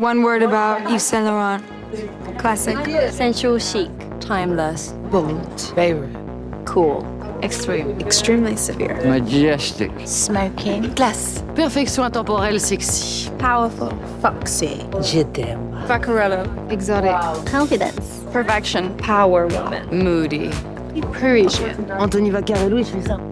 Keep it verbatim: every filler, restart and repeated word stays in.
One word about Yves Saint Laurent. Classic. Sensual chic. Timeless. Bold. Favorite. Cool. Extreme. Extremely severe. Majestic. Smoking. Classe. Perfection intemporelle sexy. Powerful. Foxy. Je t'aime. Vaccarello. Exotic. Confidence. Perfection. Power woman. Moody. Parisian. Anthony Vaccarello, il fait ça.